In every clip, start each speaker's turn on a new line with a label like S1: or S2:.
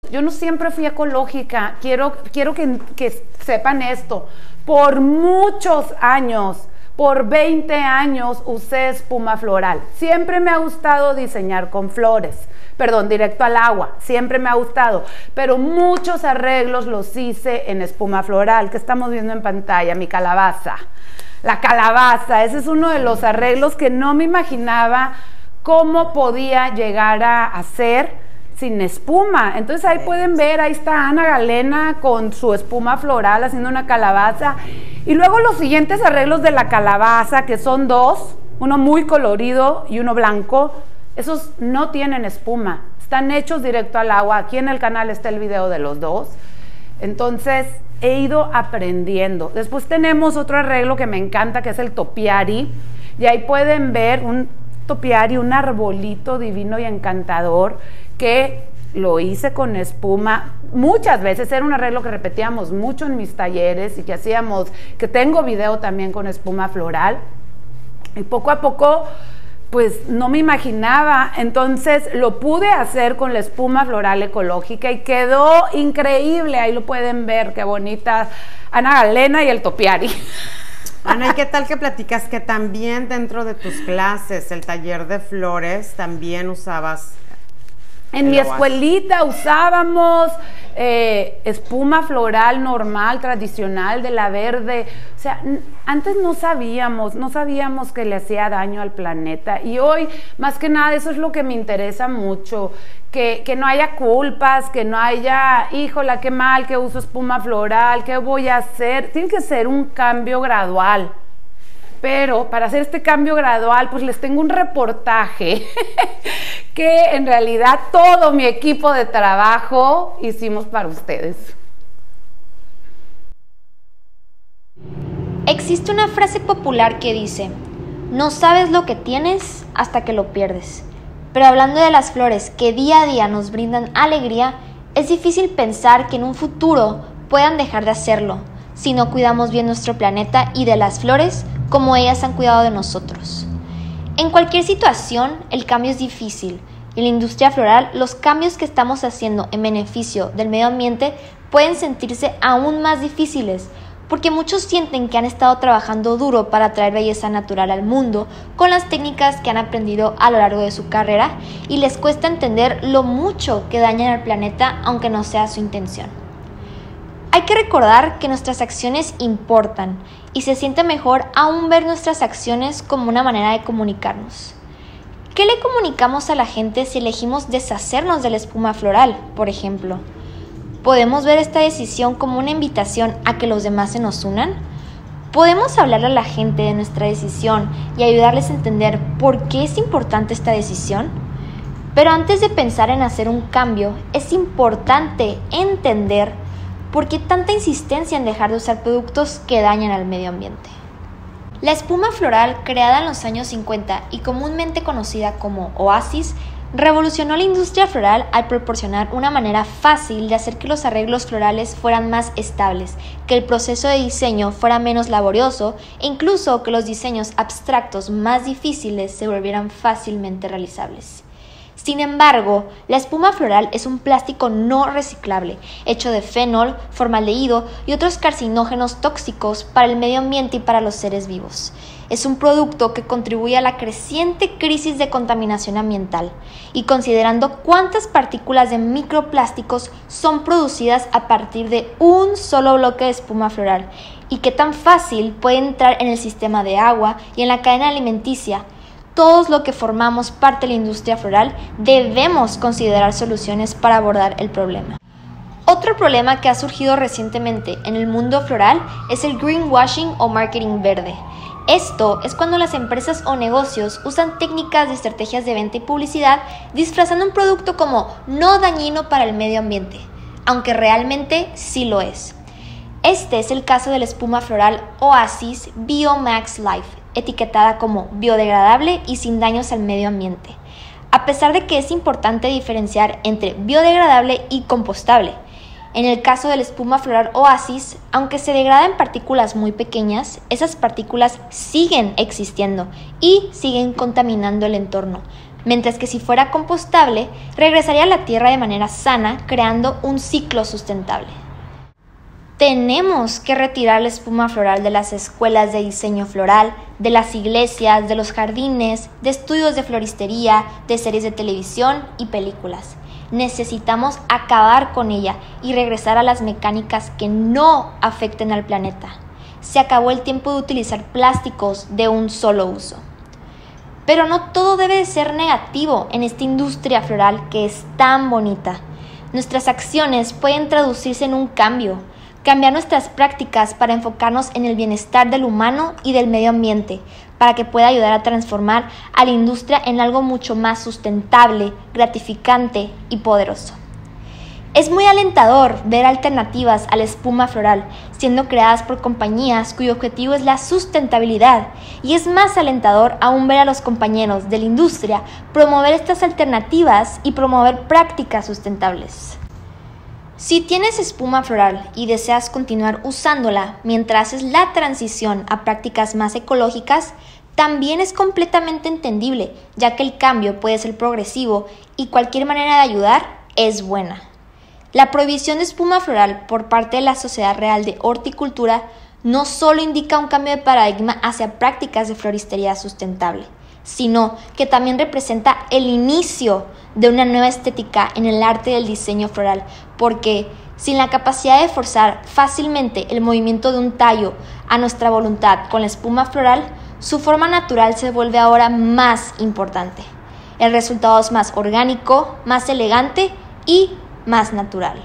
S1: Yo no siempre fui ecológica, quiero que sepan esto. Por muchos años, por 20 años usé espuma floral. Siempre me ha gustado diseñar con flores, perdón, directo al agua, siempre me ha gustado. Pero muchos arreglos los hice en espuma floral, que estamos viendo en pantalla, mi calabaza. La calabaza, ese es uno de los arreglos que no me imaginaba cómo podía llegar a hacer sin espuma. Entonces ahí pueden ver, ahí está Ana Galena con su espuma floral haciendo una calabaza. Y luego los siguientes arreglos de la calabaza, que son dos, uno muy colorido y uno blanco, esos no tienen espuma, están hechos directo al agua. Aquí en el canal está el video de los dos. Entonces he ido aprendiendo. Después tenemos otro arreglo que me encanta, que es el topiary, y ahí pueden ver un topiary, un arbolito divino y encantador, que lo hice con espuma muchas veces. Era un arreglo que repetíamos mucho en mis talleres y que hacíamos, que tengo video también con espuma floral, y poco a poco pues no me imaginaba, entonces lo pude hacer con la espuma floral ecológica y quedó increíble. Ahí lo pueden ver, qué bonita Ana Galena y el topiary.
S2: Ana, ¿y qué tal que platicas que también dentro de tus clases, el taller de flores, también usabas?
S1: En mi escuelita usábamos espuma floral normal, tradicional, de la verde. O sea, antes no sabíamos que le hacía daño al planeta. Y hoy, más que nada, eso es lo que me interesa mucho. Que no haya culpas, que no haya, híjola, qué mal que uso espuma floral, ¿qué voy a hacer? Tiene que ser un cambio gradual. Pero para hacer este cambio gradual, pues les tengo un reportaje que en realidad todo mi equipo de trabajo hicimos para ustedes.
S3: Existe una frase popular que dice: no sabes lo que tienes hasta que lo pierdes. Pero hablando de las flores que día a día nos brindan alegría, es difícil pensar que en un futuro puedan dejar de hacerlo si no cuidamos bien nuestro planeta y de las flores como ellas han cuidado de nosotros. En cualquier situación, el cambio es difícil, y en la industria floral, los cambios que estamos haciendo en beneficio del medio ambiente pueden sentirse aún más difíciles, porque muchos sienten que han estado trabajando duro para traer belleza natural al mundo con las técnicas que han aprendido a lo largo de su carrera, y les cuesta entender lo mucho que dañan al planeta aunque no sea su intención. Hay que recordar que nuestras acciones importan, y se siente mejor aún ver nuestras acciones como una manera de comunicarnos. ¿Qué le comunicamos a la gente si elegimos deshacernos de la espuma floral, por ejemplo? ¿Podemos ver esta decisión como una invitación a que los demás se nos unan? ¿Podemos hablarle a la gente de nuestra decisión y ayudarles a entender por qué es importante esta decisión? Pero antes de pensar en hacer un cambio, es importante entender por qué tanta insistencia en dejar de usar productos que dañan al medio ambiente. La espuma floral, creada en los años 50 y comúnmente conocida como Oasis, revolucionó la industria floral al proporcionar una manera fácil de hacer que los arreglos florales fueran más estables, que el proceso de diseño fuera menos laborioso e incluso que los diseños abstractos más difíciles se volvieran fácilmente realizables. Sin embargo, la espuma floral es un plástico no reciclable, hecho de fenol, formaldehído y otros carcinógenos tóxicos para el medio ambiente y para los seres vivos. Es un producto que contribuye a la creciente crisis de contaminación ambiental, y considerando cuántas partículas de microplásticos son producidas a partir de un solo bloque de espuma floral y qué tan fácil puede entrar en el sistema de agua y en la cadena alimenticia, todos los que formamos parte de la industria floral debemos considerar soluciones para abordar el problema. Otro problema que ha surgido recientemente en el mundo floral es el greenwashing o marketing verde. Esto es cuando las empresas o negocios usan técnicas de estrategias de venta y publicidad disfrazando un producto como no dañino para el medio ambiente, aunque realmente sí lo es. Este es el caso de la espuma floral Oasis Biomax Life, etiquetada como biodegradable y sin daños al medio ambiente, a pesar de que es importante diferenciar entre biodegradable y compostable. En el caso de la espuma floral Oasis, aunque se degrada en partículas muy pequeñas, esas partículas siguen existiendo y siguen contaminando el entorno, mientras que si fuera compostable, regresaría a la tierra de manera sana, creando un ciclo sustentable. Tenemos que retirar la espuma floral de las escuelas de diseño floral, de las iglesias, de los jardines, de estudios de floristería, de series de televisión y películas. Necesitamos acabar con ella y regresar a las mecánicas que no afecten al planeta. Se acabó el tiempo de utilizar plásticos de un solo uso. Pero no todo debe de ser negativo en esta industria floral que es tan bonita. Nuestras acciones pueden traducirse en un cambio, cambiar nuestras prácticas para enfocarnos en el bienestar del humano y del medio ambiente, para que pueda ayudar a transformar a la industria en algo mucho más sustentable, gratificante y poderoso. Es muy alentador ver alternativas a la espuma floral siendo creadas por compañías cuyo objetivo es la sustentabilidad, y es más alentador aún ver a los compañeros de la industria promover estas alternativas y promover prácticas sustentables. Si tienes espuma floral y deseas continuar usándola mientras haces la transición a prácticas más ecológicas, también es completamente entendible, ya que el cambio puede ser progresivo y cualquier manera de ayudar es buena. La prohibición de espuma floral por parte de la Sociedad Real de Horticultura no solo indica un cambio de paradigma hacia prácticas de floristería sustentable, sino que también representa el inicio de una nueva estética en el arte del diseño floral, porque sin la capacidad de forzar fácilmente el movimiento de un tallo a nuestra voluntad con la espuma floral, su forma natural se vuelve ahora más importante. El resultado es más orgánico, más elegante y más natural.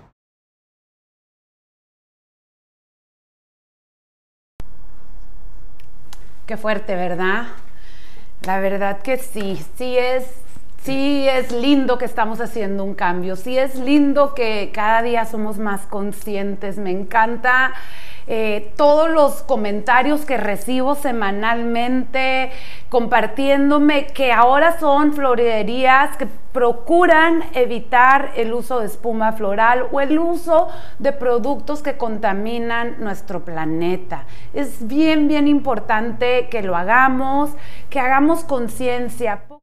S1: Qué fuerte, ¿verdad? La verdad que sí es lindo que estamos haciendo un cambio, sí es lindo que cada día somos más conscientes. Me encanta todos los comentarios que recibo semanalmente compartiéndome que ahora son florerías que procuran evitar el uso de espuma floral o el uso de productos que contaminan nuestro planeta. Es bien importante que lo hagamos, que hagamos conciencia.